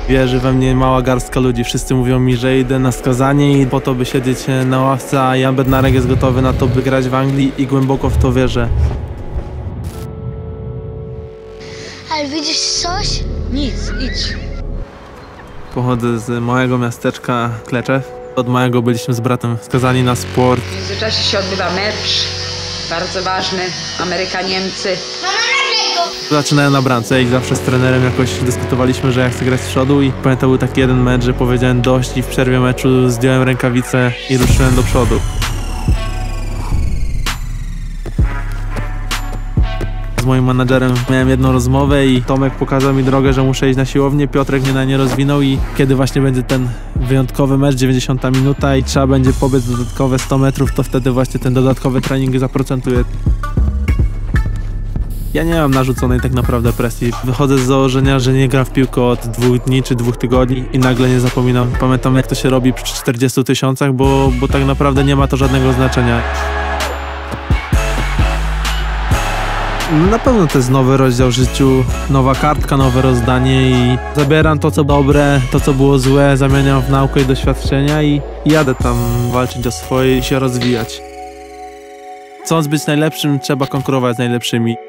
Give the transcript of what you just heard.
Wierzy we mnie mała garstka ludzi. Wszyscy mówią mi, że idę na skazanie i po to, by siedzieć na ławce, a Jan Bednarek jest gotowy na to, by grać w Anglii i głęboko w to wierzę. Ale widzisz coś? Nic, idź. Pochodzę z małego miasteczka Kleczew. Od małego byliśmy z bratem skazani na sport. W międzyczasie się odbywa mecz, bardzo ważny, Ameryka-Niemcy. Zaczynałem na bramce i zawsze z trenerem jakoś dyskutowaliśmy, że ja chcę grać z przodu i pamiętam, był taki jeden mecz, że powiedziałem dość i w przerwie meczu zdjąłem rękawice i ruszyłem do przodu. Z moim menadżerem miałem jedną rozmowę i Tomek pokazał mi drogę, że muszę iść na siłownię, Piotrek mnie na nie rozwinął i kiedy właśnie będzie ten wyjątkowy mecz, 90 minuta i trzeba będzie pobiec dodatkowe 100 metrów, to wtedy właśnie ten dodatkowy trening zaprocentuje. Ja nie mam narzuconej tak naprawdę presji. Wychodzę z założenia, że nie gram w piłkę od 2 dni czy 2 tygodni i nagle nie zapominam. Pamiętam, jak to się robi przy 40 000, bo tak naprawdę nie ma to żadnego znaczenia. Na pewno to jest nowy rozdział w życiu, nowa kartka, nowe rozdanie i zabieram to, co dobre, to, co było złe, zamieniam w naukę i doświadczenia i jadę tam walczyć o swoje i się rozwijać. Chcąc być najlepszym, trzeba konkurować z najlepszymi.